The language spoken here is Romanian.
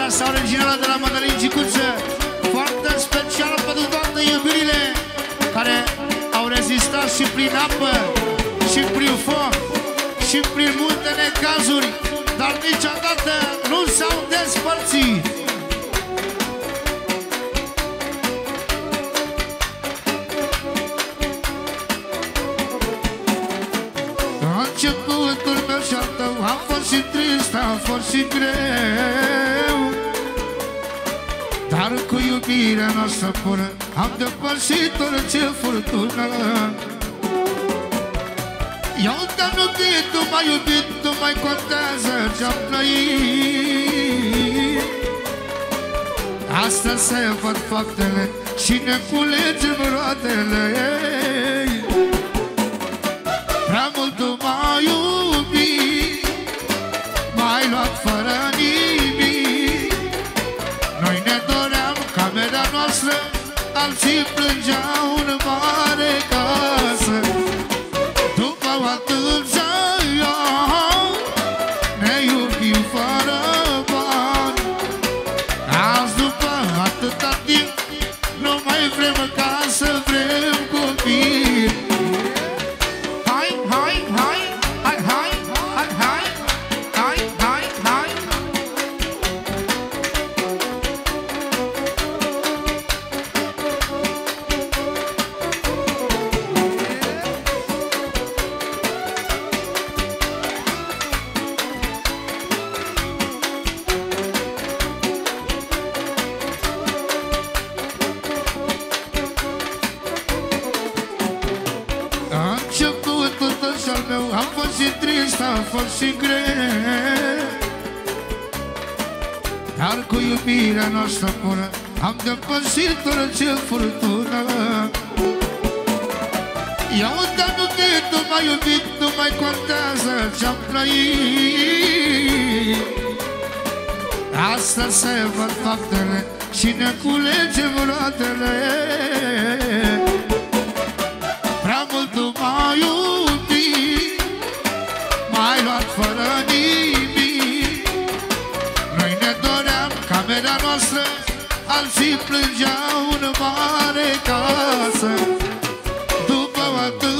sau originală de la Mădălin Gicuță, foarte special pentru toate iubirile care au rezistat și prin apă, și prin foc, și prin multe necazuri, dar niciodată nu s-au despărțit. Începutul meu și-al tău a fost și trist, a fost și greu, dar cu iubirea noastră pură am depășit orice furtună. Eu te-am iubit, tu m-ai iubit, nu mai contează ce-am trăit. Astăzi se văd faptele și ne culegem roadele. Prea mult tu m-ai iubit, m-ai luat fără nimic. Noi ne doream camera noastră, alții plângeau în mare casă. După atâția ani ne iubim fără bani. Azi după atâta timp nu mai vrem ca să vrem copii. Am fost și trist, am fost și greu, dar cu iubirea noastră pură am depășit orice furtună. Eu te-am iubit, tu m-ai iubit, nu mai contează ce-am trăit. Astăzi se văd faptele și ne culegem roadele. Prea mult tu m-ai iubit, m-ai luat fără nimic. Noi ne doream camera noastră, alții plângeau în mare casă. După atât